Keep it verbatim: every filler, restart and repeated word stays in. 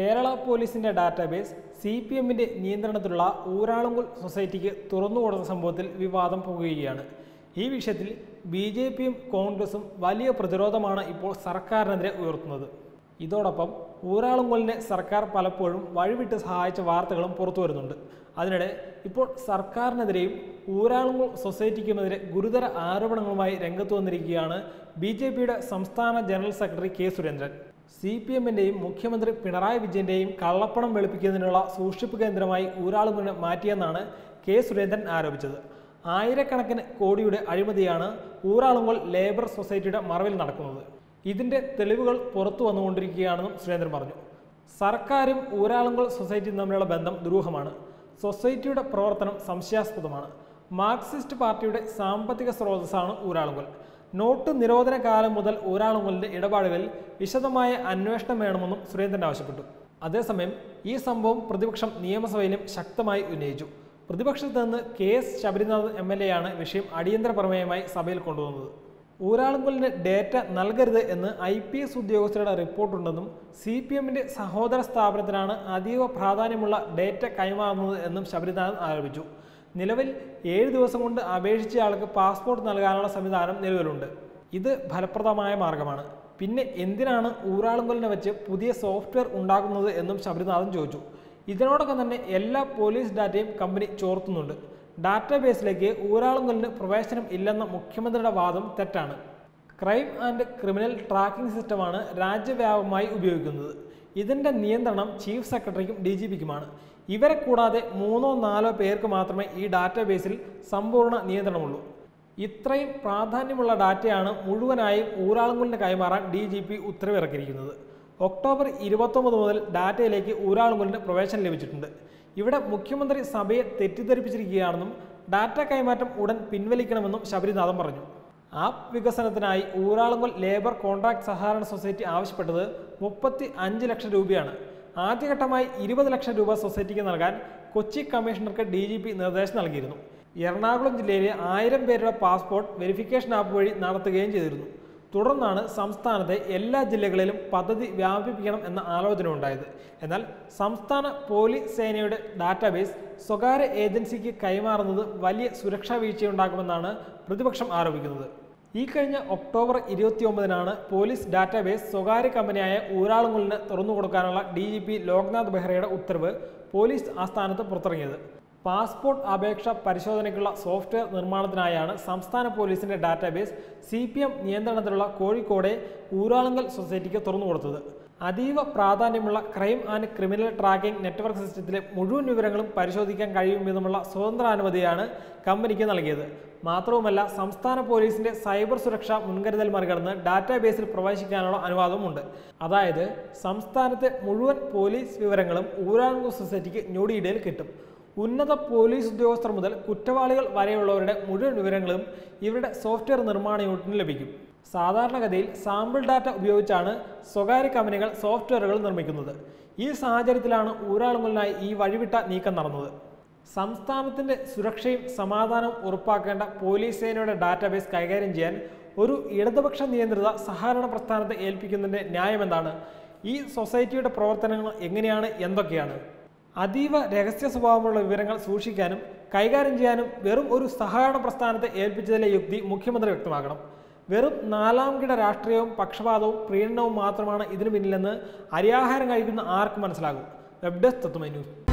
കേരള പോലീസിന്റെ database C P എമ്മിന്റെ നിയന്ത്രണത്തിലുള്ള ഊരാളുങ്കൽ സൊസൈറ്റിക്ക് തുറന്നുകൊടുത്ത സംഭവത്തിൽ വിവാദം പുകയുകയാണ്. ഈ വിഷയത്തിൽ ബി ജെ പിയും കോൺഗ്രസും വലിയ പ്രതിരോധമാണ് ഇപ്പോൾ സർക്കാരിനെതിരെ ഉയർത്തുന്നത്. ഇതോടൊപ്പം ഊരാളുങ്കലിനെ സർക്കാർ പലപ്പോഴും വഴിവിട്ട് സഹായിച്ച വാർത്തകളും പുറത്തു വരുന്നുണ്ട്. അതിനിടെ ഇപ്പോൾ സർക്കാരിനെതിരെയും ഊരാളുങ്കൽ സൊസൈറ്റിക്കുമെതിരെ ഗുരുതര ആരോപണങ്ങളുമായി രംഗത്ത് വന്നിരിക്കുകയാണ് ബി ജെ പിയുടെ സംസ്ഥാന general secretary K Surendran. C P എമ്മിൻ്റെയും മുഖ്യമന്ത്രി പിണറായി വിജയൻ്റെയും കള്ളപ്പണം വെളുപ്പിക്കുന്നതിനുള്ള സൂക്ഷിപ്പ് കേന്ദ്രമായി ഊരാളുങ്കലിനെ മാറ്റിയെന്നാണ് കെ സുരേന്ദ്രൻ ആരോപിച്ചത്. ആയിരക്കണക്കിന് കോടിയുടെ അഴിമതിയാണ് ഊരാളുങ്കൽ ലേബർ സൊസൈറ്റിയുടെ മറവിൽ നടക്കുന്നത്. ഇതിൻ്റെ തെളിവുകൾ പുറത്തു വന്നുകൊണ്ടിരിക്കുകയാണെന്നും സുരേന്ദ്രൻ പറഞ്ഞു. സർക്കാരും ഊരാളുങ്കൽ സൊസൈറ്റിയും തമ്മിലുള്ള ബന്ധം ദുരൂഹമാണ്. സൊസൈറ്റിയുടെ പ്രവർത്തനം സംശയാസ്പദമാണ്. മാർക്സിസ്റ്റ് പാർട്ടിയുടെ സാമ്പത്തിക സ്രോതസ്സാണ് ഊരാളുങ്കൽ. നോട്ട് നിരോധന കാലം മുതൽ ഊരാളുങ്കലിൻ്റെ ഇടപാടുകളിൽ വിശദമായ അന്വേഷണം വേണമെന്നും സുരേന്ദ്രൻ ആവശ്യപ്പെട്ടു. അതേസമയം ഈ സംഭവം പ്രതിപക്ഷം നിയമസഭയിലും ശക്തമായി ഉന്നയിച്ചു. പ്രതിപക്ഷത്ത് നിന്ന് K S Sabarinath M L A ആണ് വിഷയം അടിയന്തര പ്രമേയമായി സഭയിൽ കൊണ്ടുവന്നത്. ഊരാളുങ്കലിന് ഡേറ്റ നൽകരുത് എന്ന് ഐ പി എസ് ഉദ്യോഗസ്ഥരുടെ റിപ്പോർട്ടുണ്ടെന്നും സി പി എമ്മിൻ്റെ സഹോദര സ്ഥാപനത്തിനാണ് അതീവ പ്രാധാന്യമുള്ള ഡേറ്റ കൈമാറുന്നത് എന്നും ശബരിനാഥൻ ആരോപിച്ചു. നിലവിൽ ഏഴ് ദിവസം കൊണ്ട് അപേക്ഷിച്ചയാൾക്ക് പാസ്പോർട്ട് നൽകാനുള്ള സംവിധാനം നിലവിലുണ്ട്. ഇത് ഫലപ്രദമായ മാർഗമാണ്. പിന്നെ എന്തിനാണ് ഊരാളുങ്കലിനെ വെച്ച് പുതിയ സോഫ്റ്റ്വെയർ ഉണ്ടാക്കുന്നത് എന്നും ശബരിനാഥൻ ചോദിച്ചു. ഇതിനോടൊപ്പം തന്നെ എല്ലാ പോലീസ് ഡാറ്റയും കമ്പനി ചോർത്തുന്നുണ്ട്. ഡാറ്റാബേസിലേക്ക് ഊരാളുങ്കലിന് പ്രവേശനം ഇല്ലെന്ന മുഖ്യമന്ത്രിയുടെ വാദം തെറ്റാണ്. ക്രൈം ആൻഡ് ക്രിമിനൽ ട്രാക്കിംഗ് സിസ്റ്റമാണ് രാജ്യവ്യാപകമായി ഉപയോഗിക്കുന്നത്. ഇതിൻ്റെ നിയന്ത്രണം ചീഫ് സെക്രട്ടറിക്കും ഡി ജി പിക്കുമാണ്. ഇവരെ കൂടാതെ മൂന്നോ നാലോ പേർക്ക് മാത്രമേ ഈ ഡാറ്റാബേസിൽ സമ്പൂർണ്ണ നിയന്ത്രണമുള്ളൂ. ഇത്രയും പ്രാധാന്യമുള്ള ഡാറ്റയാണ് മുഴുവനായും ഊരാളുങ്കലിന് കൈമാറാൻ ഡി ജി പി ഉത്തരവിറക്കിയിരിക്കുന്നത്. ഒക്ടോബർ ഇരുപത്തൊമ്പത് മുതൽ ഡാറ്റയിലേക്ക് ഊരാളുങ്കലിന് പ്രവേശനം ലഭിച്ചിട്ടുണ്ട്. ഇവിടെ മുഖ്യമന്ത്രി സഭയെ തെറ്റിദ്ധരിപ്പിച്ചിരിക്കുകയാണെന്നും ഡാറ്റ കൈമാറ്റം ഉടൻ പിൻവലിക്കണമെന്നും ശബരിനാഥൻ പറഞ്ഞു. ആപ്പ് വികസനത്തിനായി ഊരാളുങ്കൽ ലേബർ കോൺട്രാക്ട് സഹകരണ സൊസൈറ്റി ആവശ്യപ്പെട്ടത് മുപ്പത്തി അഞ്ച് ലക്ഷം രൂപയാണ്. ആദ്യഘട്ടമായി ഇരുപത് ലക്ഷം രൂപ സൊസൈറ്റിക്ക് നൽകാൻ കൊച്ചി കമ്മീഷണർക്ക് ഡി ജി പി നിർദ്ദേശം നൽകിയിരുന്നു. എറണാകുളം ജില്ലയിലെ ആയിരം പേരുടെ പാസ്പോർട്ട് വെരിഫിക്കേഷൻ ആപ്പ് വഴി നടത്തുകയും ചെയ്തിരുന്നു. തുടർന്നാണ് സംസ്ഥാനത്തെ എല്ലാ ജില്ലകളിലും പദ്ധതി വ്യാപിപ്പിക്കണം എന്ന ആലോചന ഉണ്ടായത്. എന്നാൽ സംസ്ഥാന പോലീസ് സേനയുടെ ഡാറ്റാബേസ് സ്വകാര്യ ഏജൻസിക്ക് കൈമാറുന്നത് വലിയ സുരക്ഷാ വീഴ്ചയുണ്ടാക്കുമെന്നാണ് പ്രതിപക്ഷം ആരോപിക്കുന്നത്. ഈ കഴിഞ്ഞ ഒക്ടോബർ ഇരുപത്തി ഒമ്പതിനാണ് പോലീസ് ഡാറ്റാബേസ് സ്വകാര്യ കമ്പനിയായ ഊരാളുങ്കലിന് തുറന്നുകൊടുക്കാനുള്ള ഡി ജി പി ലോക്നാഥ് ബെഹ്റയുടെ ഉത്തരവ് പോലീസ് ആസ്ഥാനത്ത് പുറത്തിറങ്ങിയത്. പാസ്പോർട്ട് അപേക്ഷ പരിശോധനയ്ക്കുള്ള സോഫ്റ്റ്വെയർ നിർമ്മാണത്തിനായാണ് സംസ്ഥാന പോലീസിന്റെ ഡാറ്റാബേസ് സി പി എം നിയന്ത്രണത്തിലുള്ള കോഴിക്കോടെ ഊരാളുങ്കൽ സൊസൈറ്റിക്ക് തുറന്നുകൊടുത്തത്. അതീവ പ്രാധാന്യമുള്ള crime and criminal tracking network സിസ്റ്റത്തിലെ മുഴുവൻ വിവരങ്ങളും പരിശോധിക്കാൻ കഴിയും വിധമുള്ള സ്വതന്ത്രാനുമതിയാണ് കമ്പനിക്ക് നൽകിയത്. മാത്രവുമല്ല, സംസ്ഥാന പോലീസിന്റെ സൈബർ സുരക്ഷാ മുൻകരുതൽ മറികടന്ന് ഡാറ്റാബേസിൽ പ്രവേശിക്കാനുള്ള അനുവാദമുണ്ട്. അതായത് സംസ്ഥാനത്തെ മുഴുവൻ പോലീസ് വിവരങ്ങളും ഊരാളുങ്കൽ സൊസൈറ്റിക്ക് ഞൊടിയിടയിൽ കിട്ടും. ഉന്നത പോലീസ് ഉദ്യോഗസ്ഥർ മുതൽ കുറ്റവാളികൾ വരെയുള്ളവരുടെ മുഴുവൻ വിവരങ്ങളും ഇവരുടെ സോഫ്റ്റ്വെയർ നിർമ്മാണ യൂണിറ്റിന് ലഭിക്കും. സാധാരണഗതിയിൽ സാമ്പിൾ ഡാറ്റ ഉപയോഗിച്ചാണ് സ്വകാര്യ കമ്പനികൾ സോഫ്റ്റ്വെയറുകൾ നിർമ്മിക്കുന്നത്. ഈ സാഹചര്യത്തിലാണ് ഊരാളുങ്കലിനായി ഈ വഴിവിട്ട നീക്കം നടന്നത്. സംസ്ഥാനത്തിൻ്റെ സുരക്ഷയും സമാധാനവും ഉറപ്പാക്കേണ്ട പോലീസ് സേനയുടെ ഡാറ്റാബേസ് കൈകാര്യം ചെയ്യാൻ ഒരു ഇടതുപക്ഷ നിയന്ത്രിത സഹകരണ പ്രസ്ഥാനത്തെ ഏൽപ്പിക്കുന്നതിൻ്റെ ന്യായമെന്താണ്? ഈ സൊസൈറ്റിയുടെ പ്രവർത്തനങ്ങൾ എങ്ങനെയാണ്, എന്തൊക്കെയാണ്? അതീവ രഹസ്യ സ്വഭാവമുള്ള വിവരങ്ങൾ സൂക്ഷിക്കാനും കൈകാര്യം ചെയ്യാനും വെറും ഒരു സഹകരണ പ്രസ്ഥാനത്തെ ഏൽപ്പിച്ചതിലെ യുക്തി മുഖ്യമന്ത്രി വ്യക്തമാക്കണം. വെറും നാലാംകിട രാഷ്ട്രീയവും പക്ഷപാതവും പ്രീണനവും മാത്രമാണ് ഇതിനു പിന്നിലെന്ന് അരിയാഹാരം കഴിക്കുന്ന ആർക്കും മനസ്സിലാകും. Web desk Tatwamayi news.